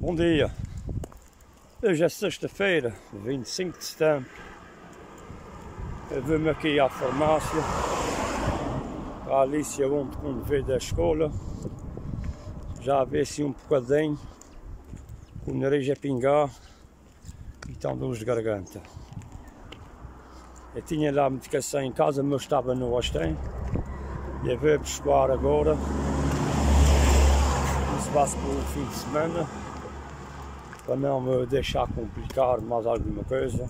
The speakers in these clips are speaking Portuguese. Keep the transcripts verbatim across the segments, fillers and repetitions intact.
Bom dia, hoje é sexta-feira, vinte e cinco de setembro. Eu vim aqui à farmácia, a Alicia ontem quando veio da escola, já vê assim um bocadinho, com o nariz a pingar e estão dores de garganta. Eu tinha lá a medicação em casa, mas estava no hostel, e eu veio buscar agora, isso vai-se para o fim de semana, para não me deixar complicar mais alguma coisa.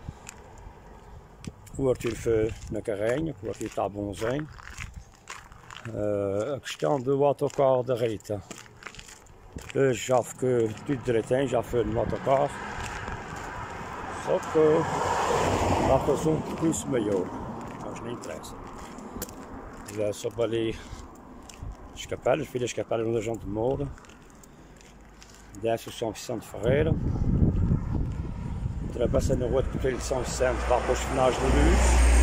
O Arthur foi na carrinha, o Arthur está bonzinho. Uh, a questão do autocarro da Rita. Hoje já fiquei tudo direitinho, já foi no autocarro. Só que lá passou um percurso maior, mas não interessa. Já só para ali as capelas, filho as capelas onde a gente mora. Desce o São Vicente de Ferreira, atravessa na rua de Cotelho de São Vicente, vai para os finais da luz.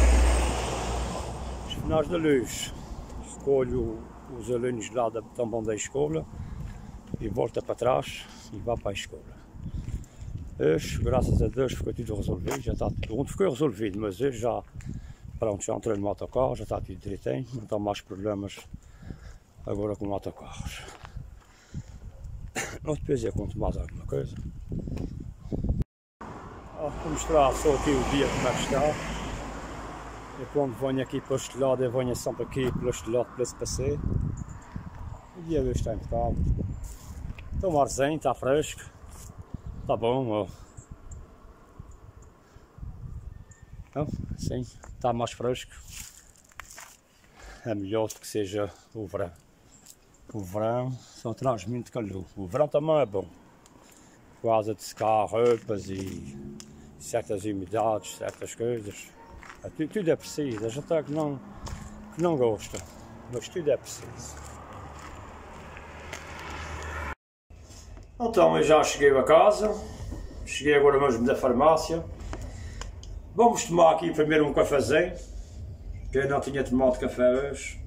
Os finais da luz, escolho os alunos lá da, também da escola e volta para trás e vai para a escola. Hoje, graças a Deus, ficou tudo resolvido, já está tudo, ontem ficou resolvido, mas hoje já, pronto, já entrei no autocarro, já está tudo direitinho, não está mais problemas agora com autocarros. Mas depois eu conto mais alguma coisa. Ah, vou mostrar só aqui o dia como é que está. Eu quando venho aqui para este lado, eu venho sempre aqui para este lado para esse passeio. O dia hoje está impecável. Está um arzinho, está fresco. Está bom, ó. Então, sim, está mais fresco. É melhor do que seja o verão. O verão só traz muito calor. O verão também é bom. Por causa de secar roupas e certas umidades, certas coisas. É, tudo, tudo é preciso. A gente é que não, que não gosta, mas tudo é preciso. Então eu já cheguei a casa. Cheguei agora mesmo da farmácia. Vamos tomar aqui primeiro um cafezinho, que eu não tinha tomado café hoje.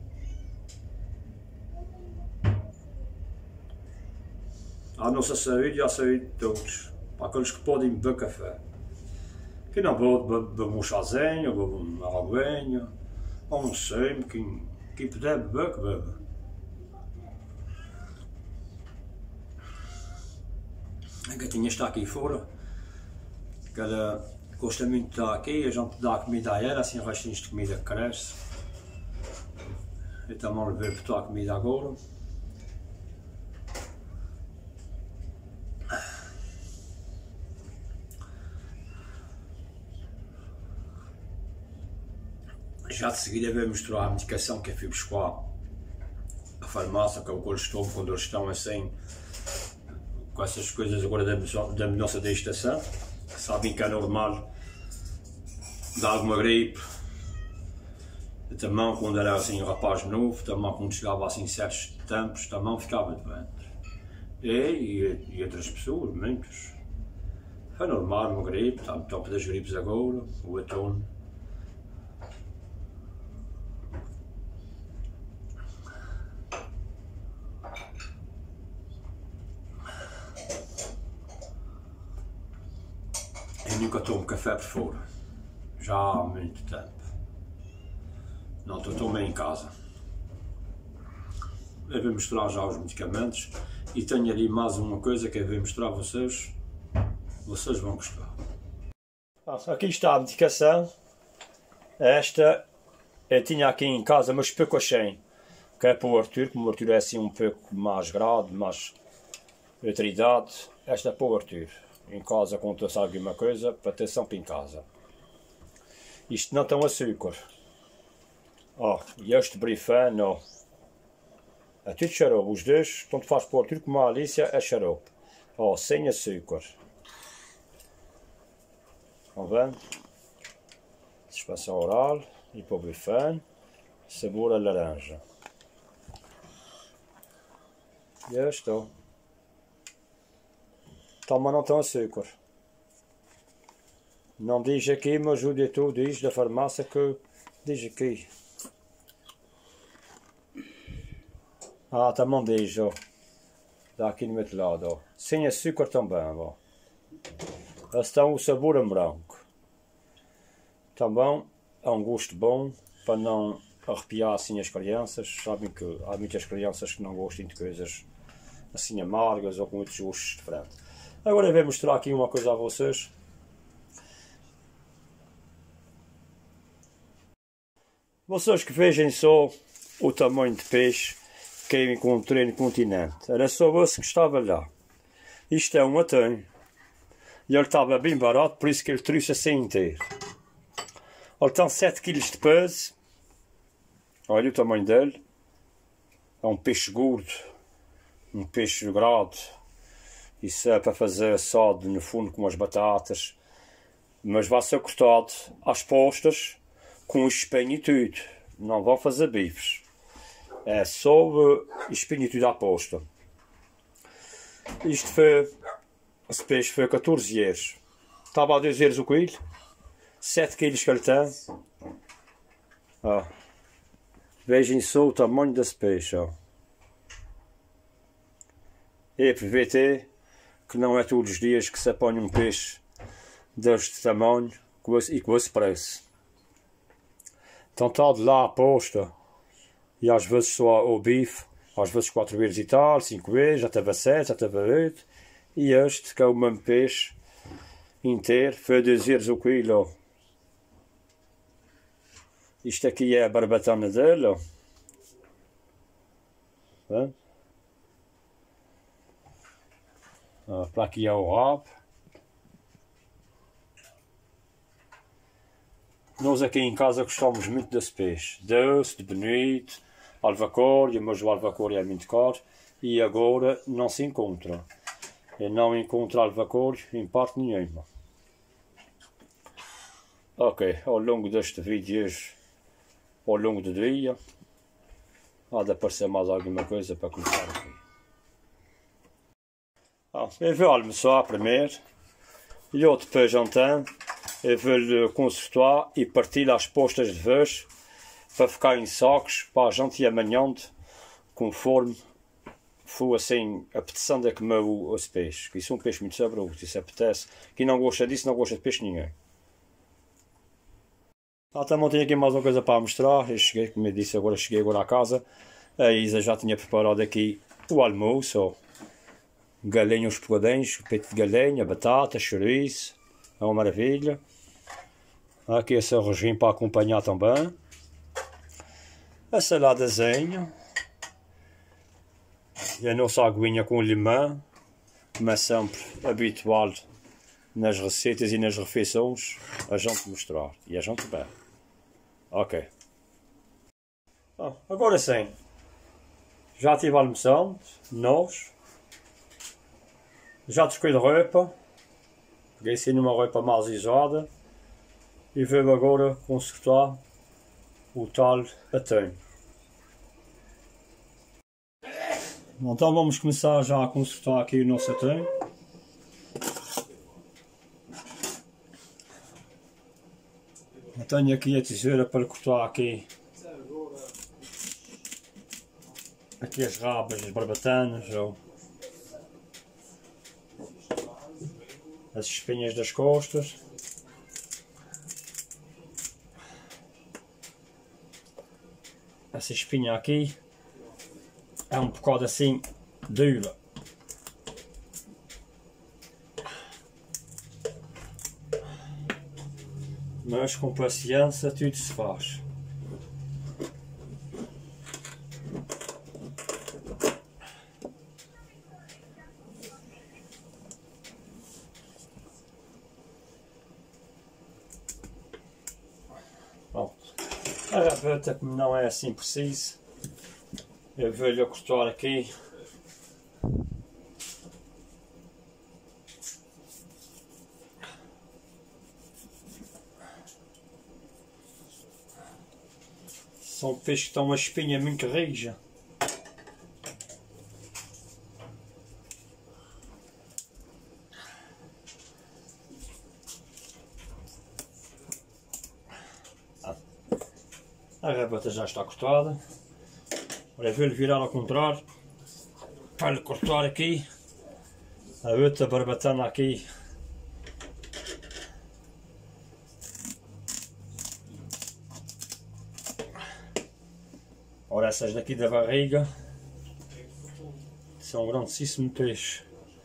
À nossa saúde e à saúde de todos, para aqueles que podem beber café. Quem não pode beber um chazinho, beber uma aguinha, ou um sumo, quem, quem puder beber, que bebe. A gatinha está aqui fora, que ela gosta muito de estar aqui, a gente dá comida a ela, assim restinhos de comida que cresce. Eu também levei para botar a comida agora. Já de seguida vou mostrar a medicação que eu fui buscar à farmácia, que é o colestome, quando eles estão assim, com essas coisas agora da, da mudança da estação, sabem que é normal dar alguma gripe. Eu também, quando era assim um rapaz novo, também quando chegava assim certos tempos, também ficava doente. E, e, e outras pessoas, muitos. É normal uma gripe, está no topo das gripes agora, o outono. Eu nunca tomo café por fora, já há muito tempo. Não, eu tomo em casa. Eu vou mostrar já os medicamentos e tenho ali mais uma coisa que eu vou mostrar a vocês. Vocês vão gostar. Aqui está a medicação. Esta eu tinha aqui em casa, mas pouco achei. Que é para o Arthur, como o Arthur é assim um pouco mais grande, mais outra idade. Esta é para o Arthur. Em casa conta-se alguma coisa para ter sempre em casa. Isto não tem açúcar. Ó, e este brifano, ó. É tudo xarope. Os dois, tanto faz para o Arthur como a Alicia, é xarope. Ó, sem açúcar. Estão vendo? Dispensa oral e para o brifano. Sabor a laranja. E este, ó. Também não tem açúcar. Não diz aqui, mas o diretor diz da farmácia que diz aqui. Ah, também diz, ó. Dá aqui no outro lado, ó. Sem açúcar também, ó. Está o sabor em branco. Também é um gosto bom para não arrepiar assim as crianças. Sabem que há muitas crianças que não gostam de coisas assim amargas ou com outros gostos diferentes. Agora eu vou mostrar aqui uma coisa a vocês. Vocês que vejam só o tamanho de peixe que eu encontrei no continente. Era só esse que estava lá. Isto é um atum. E ele estava bem barato, por isso que ele trouxe assim inteiro. Ele tem sete quilos de peso. Olha o tamanho dele. É um peixe gordo. Um peixe grande. Isso é para fazer assado no fundo com as batatas. Mas vai ser cortado às postas com espinho e tudo. Não vão fazer bifes. É só uh, espinho e tudo à posta. Isto foi... Esse peixe foi catorze euros. Estava a dois euros o quilo. sete quilos que ele tem. Ah. Vejam só o tamanho desse peixe. Ó. E aproveitei que não é todos os dias que se apanha um peixe deste tamanho e com esse preço. Então está de lá a posta. E às vezes só o bife. Às vezes quatro euros e tal, cinco euros, já teve sete, já teve oito. E este, que é o mesmo peixe inteiro, foi dois euros o quilo. Isto aqui é a barbatana dele. Ó. Ah, para aqui é o rabo. Nós aqui em casa gostamos muito desse peixe. Doce, de bonito, alvacória, mas o alvacória é muito caro. E agora não se encontra. Eu não encontro alvacória em parte nenhuma. Ok, ao longo deste vídeo, ao longo do dia, há de aparecer mais alguma coisa para começar aqui. Ah, eu vou almoçar primeiro, e eu depois então, eu vou consertar e partir as postas de vez, para ficar em sacos, para a gente ir amanhando, conforme for assim, apetecendo a comer os peixes, que isso é um peixe muito saboroso, isso apetece. Quem não gosta disso, não gosta de peixe ninguém. Ah, também tenho aqui mais uma coisa para mostrar. Eu cheguei, como eu disse, agora cheguei agora à casa. A Isa já tinha preparado aqui o almoço. Galinha aos pegadinhos, peito de galinha, batata, chouriço. É uma maravilha. Aqui esse arrozinho para acompanhar também. A saladazinha. E a nossa aguinha com limão. Como é sempre habitual nas receitas e nas refeições, a gente mostrar. E a gente bebe. Ok. Ah, agora sim. Já estive almoçando. Nós. Já troquei de roupa. Peguei assim numa roupa mais usada. E vou agora consertar o tal atum. Então vamos começar já a consertar aqui o nosso atum. Eu tenho aqui a tesoura para cortar aqui, aqui as rabas, as barbatanas, ou as espinhas das costas. Essa espinha aqui é um bocado assim dura. Mas com paciência tudo se faz. Pronto. A gaveta, como não é assim preciso, eu vou-lhe cortar aqui. São peixes que estão uma espinha muito rija. A rabata já está cortada. Agora vou-lhe virar ao contrário. para lhe cortar aqui a outra barbatana aqui. Ora, essas daqui da barriga são um grandíssimo peixe.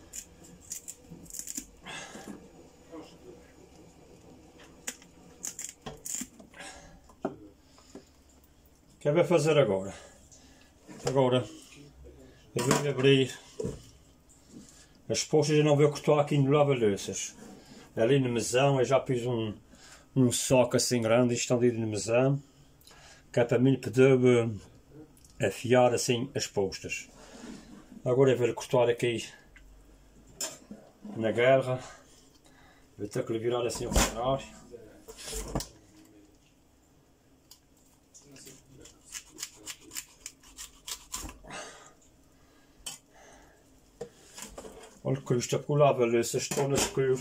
O que é que vai fazer agora? Agora eu vou abrir as postas e não vou cortar aqui no lava-louças. Ali no mesão eu já fiz um, um saco assim grande estendido no mesão, que é para mim poder uh, afiar assim as postas. Agora eu vou cortar aqui na guerra, vou ter que lhe virar assim ao contrário. Olha que isto é porque o lava-louças está no escuro.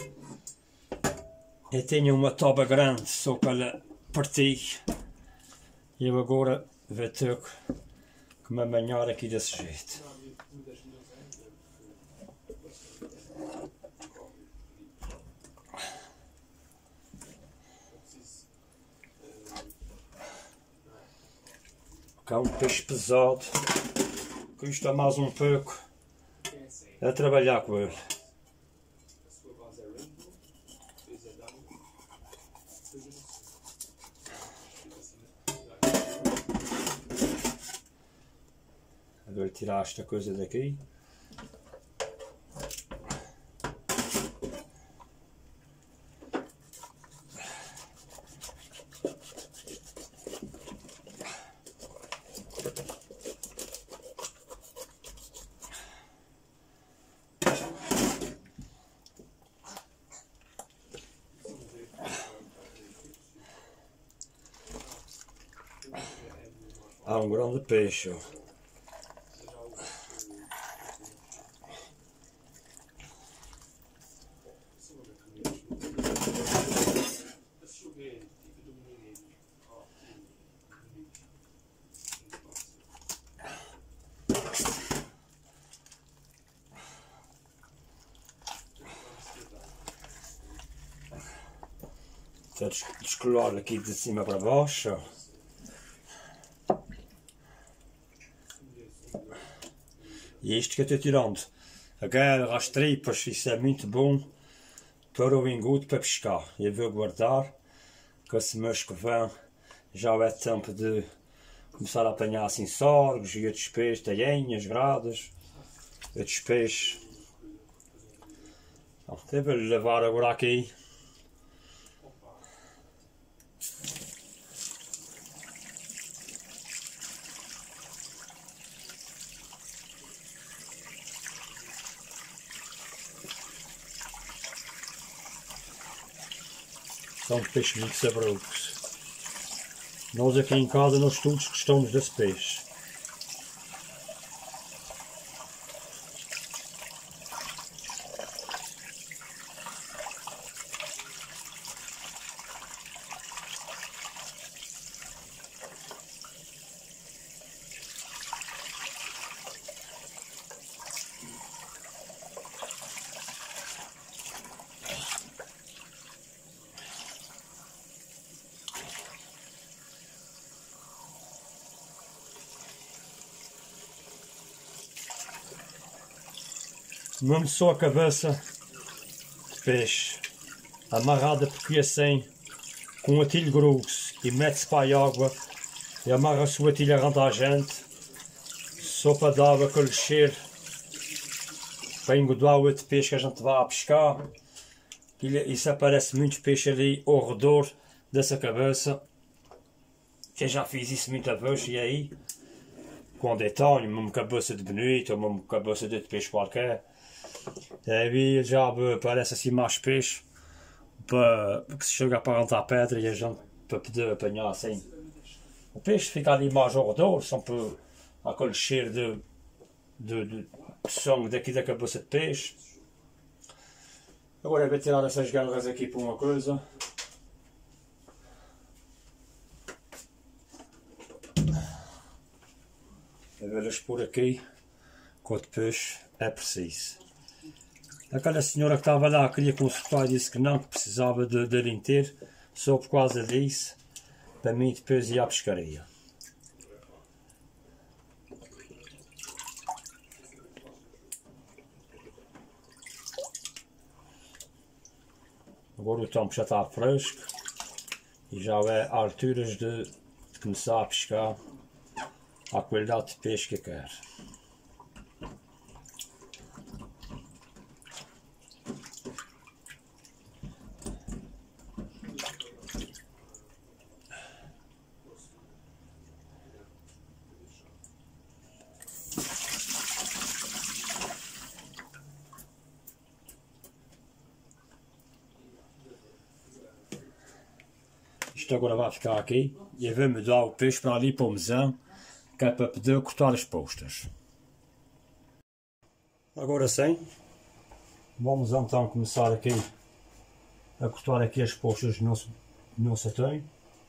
Eu tenho uma toba grande só para partir. E eu agora vou ter que me amanhar aqui desse jeito. Cá é um peixe pesado. Custa mais um pouco a trabalhar com ele. Agora tirar esta coisa daqui. Há um grande peixe. Vou descolar aqui de cima para baixo. E isto que eu estou tirando a garra, as tripas, isso é muito bom para o engudo para pescar. Eu vou guardar, que esse mês que vem já é tempo de começar a apanhar assim sorgos e outros peixes, tainhas, gradas, outros peixes. Então, eu vou levar agora aqui. São peixes muito saborosos. Nós aqui em casa, nós todos gostamos desse peixe. Mesmo só a cabeça de peixe, amarrada porque assim, com um atilho grosso e mete-se para a água e amarra-se o atilho arranta a gente, só para dar aquele cheiro, para engodar o outro peixe que a gente vai a pescar. Isso aparece muitos peixes ali ao redor dessa cabeça. Eu já fiz isso muitas vezes e aí, quando é tão, mesmo cabeça de bonito ou mesmo cabeça de outro peixe qualquer, aí já aparece assim mais peixe para que se chega para arrancar a pedra e a gente para poder apanhar assim. O peixe fica ali mais ao redor, só por aquele cheiro de, de, de sangue daqui da cabeça de peixe. Agora eu vou tirar essas garras aqui para uma coisa. Eu vou-las pôr aqui quanto depois é preciso. Aquela senhora que estava lá queria consultar e disse que não, que precisava de, de ir inteiro, só por causa disso, para mim depois ia à pescaria. Agora o tempo já está fresco e já é a alturas de, de começar a pescar a qualidade de peixe que eu quero. Isto agora vai ficar aqui e eu vou mudar o peixe para ali para o mesão, que é para poder cortar as postas. Agora sim, vamos então começar aqui a cortar aqui as postas do nosso, do nosso atém.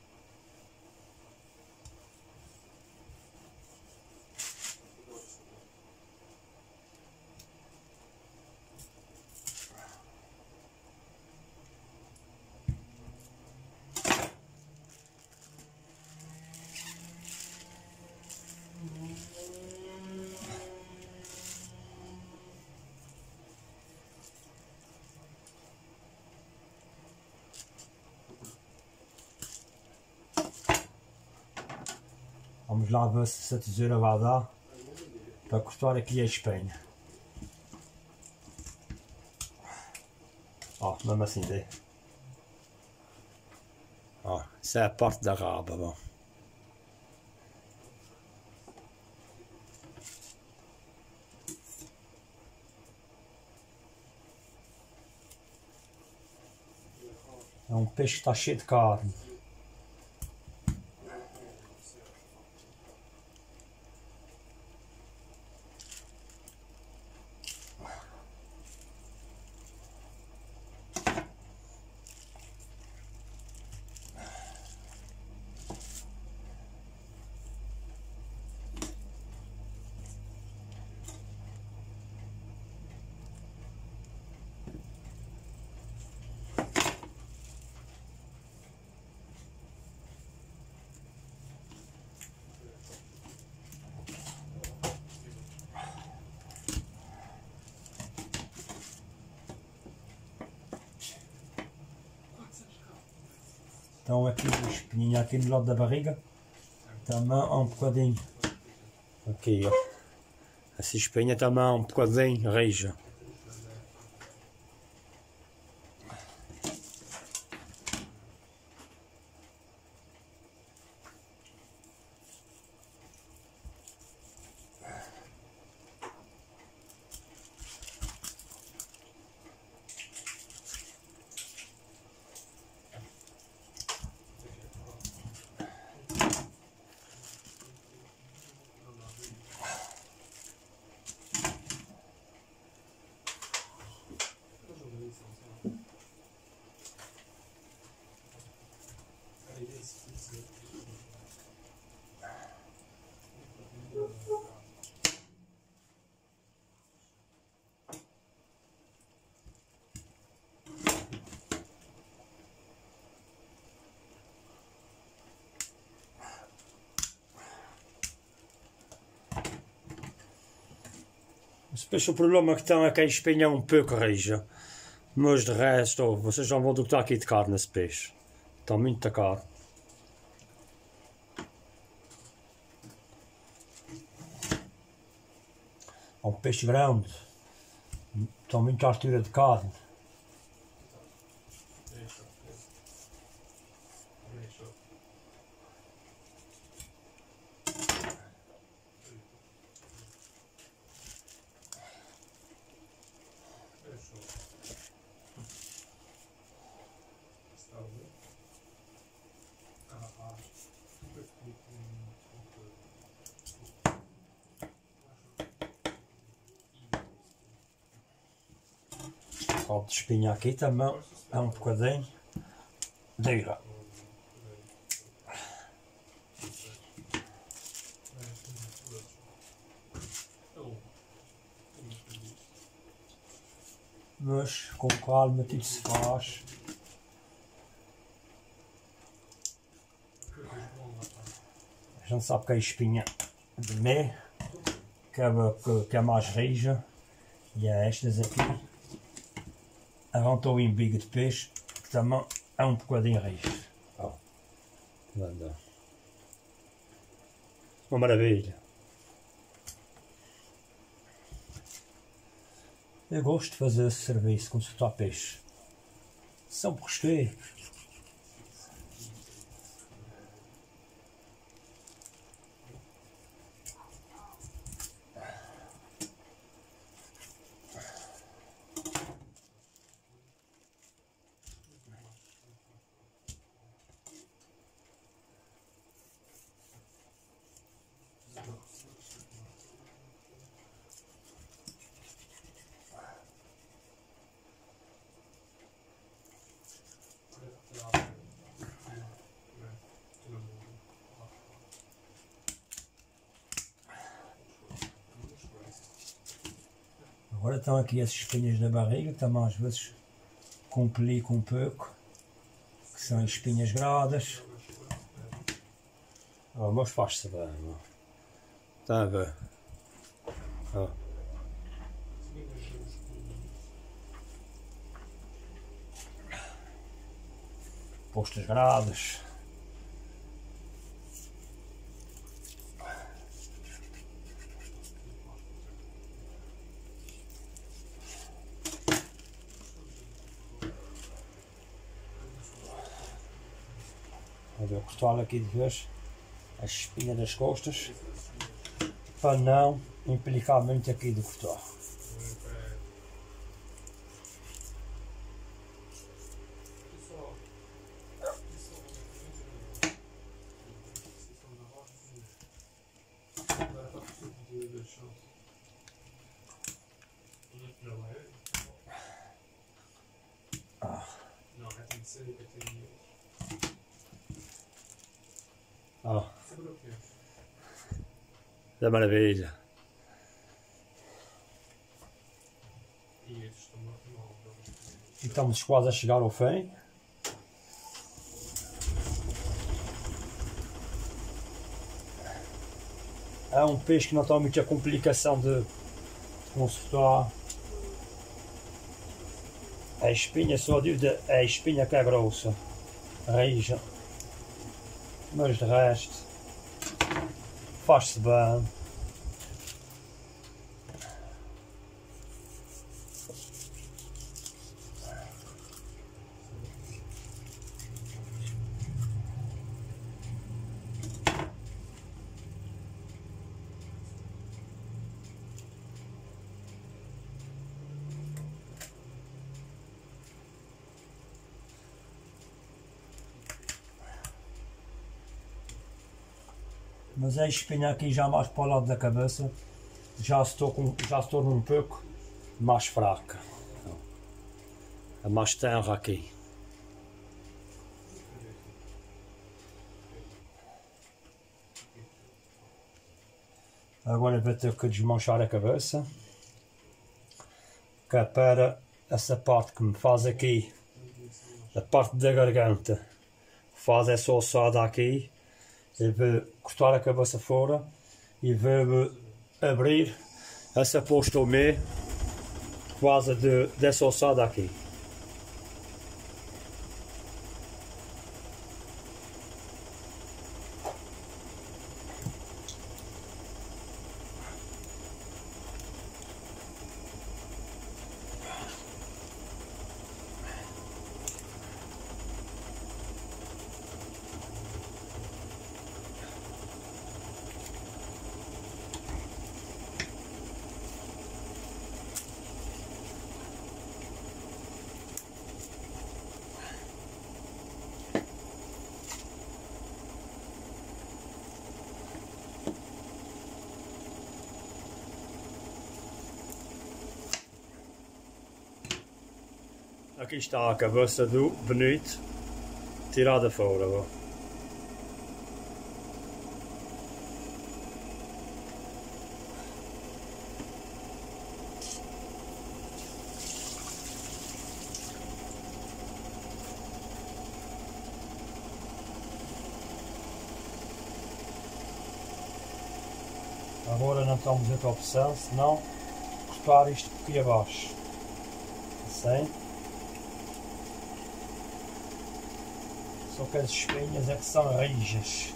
Vamos lá ver se a tesoura vai dar para cortar aqui a espinha. Ó, mesmo assim dê. Ó, isso é a parte da raba, bom. É um peixe que está cheio de carne. Então aqui o espinho aqui do lado da barriga, também há um bocadinho, aqui ó, essa espinha também há um bocadinho rija. Depois o problema que tem é que a espinha é um pouco rija, mas de resto, oh, vocês já vão do que está aqui de carne nesse peixe, está muito caro. É um peixe grande, está muito à altura de carne. O de espinha aqui também é um bocadinho dura. Mas com calma tudo se faz. A gente sabe que a espinha de mé, que é, que, que é mais rija, e é estas aqui. Arranca o embigo de peixe, que também é um bocadinho rija. Oh. Uma maravilha. Eu gosto de fazer esse serviço com soltar peixe. Sempre gostei. Agora estão aqui as espinhas na barriga, também às vezes complica um pouco, que são espinhas gradas. Oh, mas faz-se bem, está a ver? Oh. Postas gradas. Vou cortar aqui de vez a espinha das costas para não implicar muito aqui do cortar. Ah. Oh. É maravilha. E estamos quase a chegar ao fim. É um peixe que não tem muita complicação de consertar. A espinha, só a dúvida é a espinha que é grossa, rija. Mas de resto, faz-se bem. Mas a espinha aqui já mais para o lado da cabeça já estou com, já estou um pouco mais fraca. É mais tenra aqui. Agora vou ter que desmanchar a cabeça, que é para essa parte que me faz aqui, a parte da garganta, faz essa ossada aqui. Eu vou cortar a cabeça fora e vou abrir essa posta ao meio, quase de, dessa ossada aqui. Aqui está a cabeça do bonito tirada fora. Ó. agora não estamos em outra opção, senão cortar isto aqui abaixo. Assim. Só que as espinhas é que são rijas.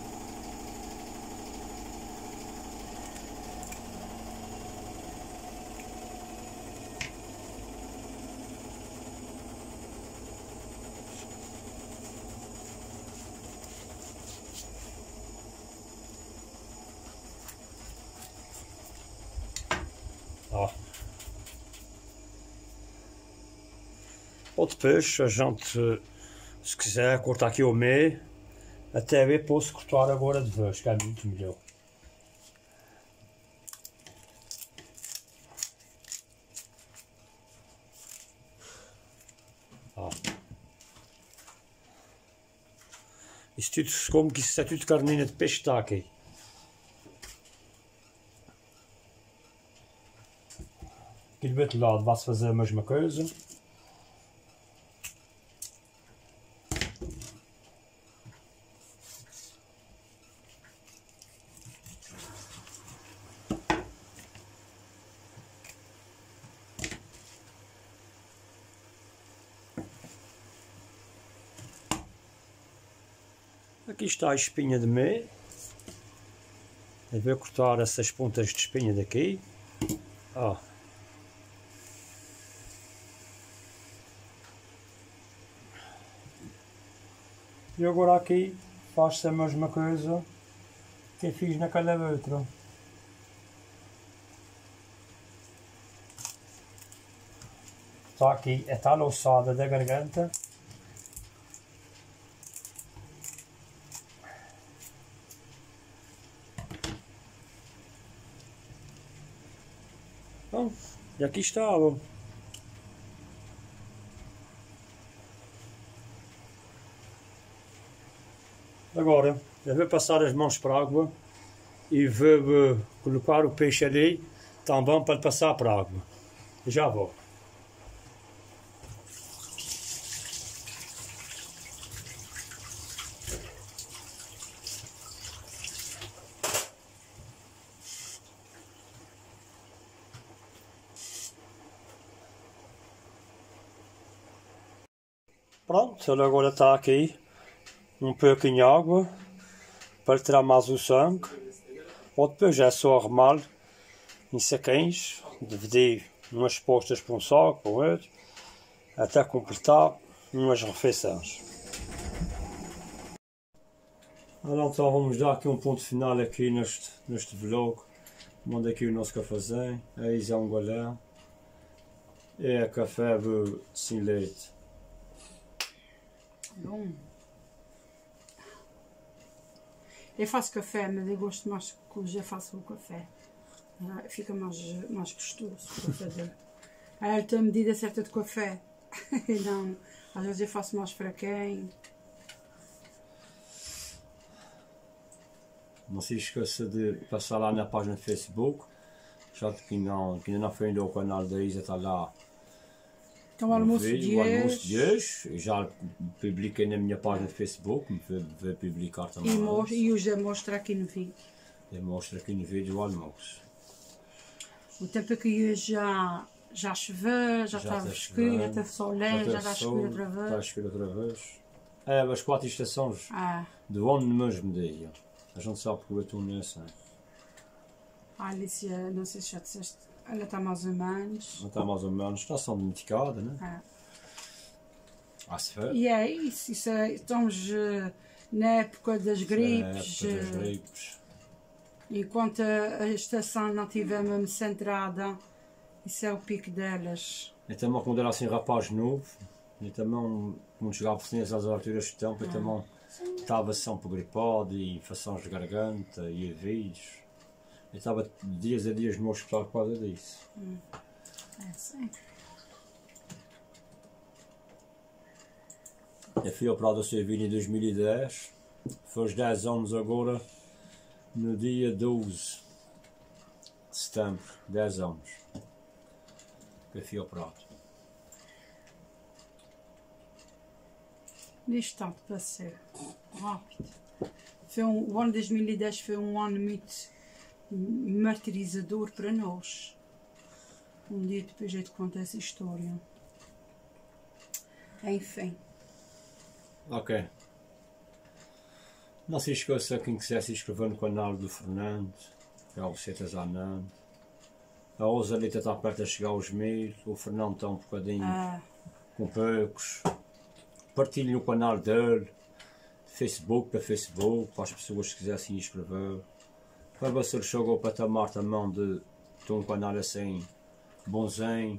Ó. Ou depois a gente, se quiser, cortar aqui ao meio, até ver posso cortar agora de vez, que é muito melhor. Ó. Isto tudo, como que isso é tudo carninha de peixe está aqui. Aqui do outro lado vai-se fazer a mesma coisa. Aqui está a espinha de meio. Eu vou cortar essas pontas de espinha daqui. Ó. E agora aqui faz-se a mesma coisa que eu fiz naquela outra. Está aqui a tal alçada da garganta. Bom, e aqui está. Bom. Agora, eu vou passar as mãos para a água e vou colocar o peixe ali também para passar para a água. Já vou. Pronto, ele agora está aqui. Um pouquinho de água para tirar mais o sangue, ou depois é só arrumar em saquinhos, dividir umas postas para um saco, para o outro, até completar umas refeições. Ora, então vamos dar aqui um ponto final aqui neste, neste vlog. Manda aqui o nosso cafezinho, aí já um golão, é café sem leite. Bom. Eu faço café, mas eu gosto mais que eu já faço o café. Ah, fica mais, mais gostoso o café dele. Ah, ele tem a medida certa de café. Não, às vezes eu faço mais fraquinho. Não se esqueça de passar lá na página do Facebook. Já que não, que ainda não foi ainda o canal da Isa, está lá. Então o almoço de o almoço de hoje, já publiquei na minha página do Facebook, vou, vou publicar também. E, mostra, e hoje mostra aqui no vídeo. Eu mostro aqui no vídeo o almoço. O tempo aqui hoje já, já choveu, já está escuro, já teve sol, já está escuro outra vez. Está escuro outra vez. É, as quatro estações ah. do ano no mesmo dia. A gente sabe que o outono é assim. A Alicia, não sei se já disseste, ela está mais ou menos. Ela está mais ou menos, está só domesticada, né? Ah. Ah, se for. E é isso, isso é, estamos uh, na época das gripes. É, época das gripes. Enquanto a estação não estiver mesmo centrada, isso é o pico delas. E também quando era assim rapaz novo, e também quando chegava assim às alturas de tempo, ah. eu também estava sempre gripado e infecções de garganta e vídeos. Eu estava dias a dias no hospital por causa disso. Hum. É sim. Eu fui operado a Sevilha em dois mil e dez, faz dez anos agora, no dia doze de setembro, dez anos que eu fui operado. Isto tanto para ser rápido. Foi um, o ano de dois mil e dez foi um ano muito martirizador para nós. Um dia depois eu te conto essa história. Enfim. Ok. Não se esqueça, quem quiser se inscrever no canal do Fernando, é o Receitas Anand. A Rosalita está perto a chegar aos mil, o Fernando está um bocadinho Ah. com poucos. Partilhe o canal dele, Facebook para Facebook, para as pessoas que quisessem inscrever. Para ver se ele chegou ao patamar também de ter um canal assim, bonzinho.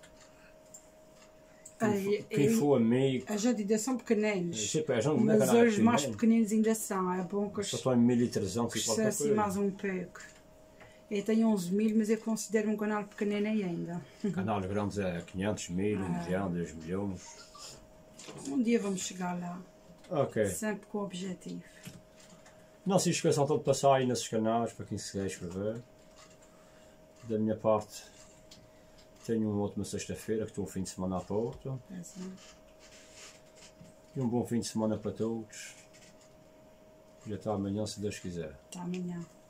Quem, quem for amigo. As ainda são pequeninos, Sim, é, já, mas é os mais pequeninos ainda são. É bom que só estão em mil e trezentos e qualquer assim coisa. mais um pouco. Eu tenho onze mil, mas eu considero um canal pequenino ainda. Canal grande é quinhentos mil, um Ah. milhão, dois milhões. Um dia vamos chegar lá. Ok. Sempre com o objetivo. Não se esqueçam de passar aí nesses canais para quem se quiser inscrever. Da minha parte, tenho uma última sexta-feira que estou o fim de semana à porta. E um bom fim de semana para todos. E até amanhã, se Deus quiser. Até amanhã.